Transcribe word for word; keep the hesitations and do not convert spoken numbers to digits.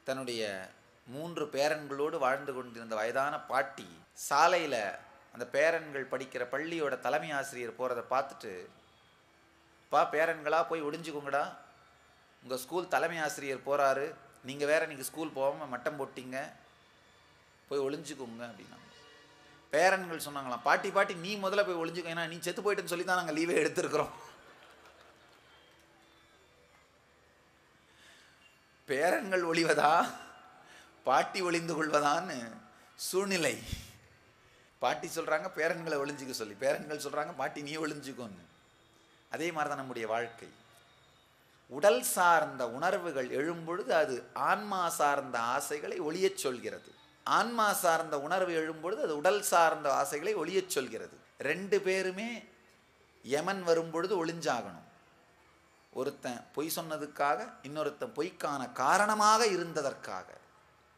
தன்னுடைய மூன்று பேரன்களோடு வாழ்ந்து கொண்டிருந்த வயதான பாட்டி சாலையில் அந்த பேரன்கள் படிக்கிற பள்ளியோட தலைமை ஆசிரியர் போகிறத பார்த்துட்டு, பா பேரன்களா போய் ஒளிஞ்சுக்கோங்கடா, உங்கள் ஸ்கூல் தலைமை ஆசிரியர் போகிறாரு, நீங்கள் வேறு நீங்கள் ஸ்கூல் போகாமல் மட்டம் போட்டிங்க, போய் ஒளிஞ்சுக்கோங்க அப்படின்னாங்க. பேரன்கள் சொன்னாங்களாம், பாட்டி பாட்டி நீ முதல்ல போய் ஒளிஞ்சுக்கோ, ஏன்னா நீ செத்து போயிட்டுன்னு சொல்லி தான் நாங்கள் லீவே எடுத்துருக்குறோம். பேரன்கள் ஒளிவதா பாட்டி ஒளிந்து கொள்வதான்னு சூழ்நிலை. பாட்டி சொல்கிறாங்க பேரன்களை ஒளிஞ்சிக்க சொல்லி, பேரன்கள் சொல்கிறாங்க பாட்டி நீ ஒளிஞ்சுக்கோன்னு. அதே மாதிரி தான் நம்முடைய வாழ்க்கை. உடல் சார்ந்த உணர்வுகள் எழும்பொழுது அது ஆன்மா சார்ந்த ஆசைகளை ஒளியச் சொல்கிறது. ஆன்மா சார்ந்த உணர்வு எழும்பொழுது அது உடல் சார்ந்த ஆசைகளை ஒளியச் சொல்கிறது. ரெண்டு பேருமே யமன் வரும்பொழுது ஒளிஞ்சாகணும். ஒருத்தன் பொய் சொன்னதுக்காக, இன்னொருத்தன் பொய்க்கான காரணமாக இருந்ததற்காக.